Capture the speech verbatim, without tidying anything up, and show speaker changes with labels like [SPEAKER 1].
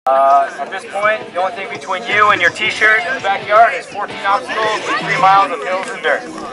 [SPEAKER 1] Uh, at this point, the only thing between you and your t-shirt in the backyard is fourteen obstacles and three miles of hills and dirt.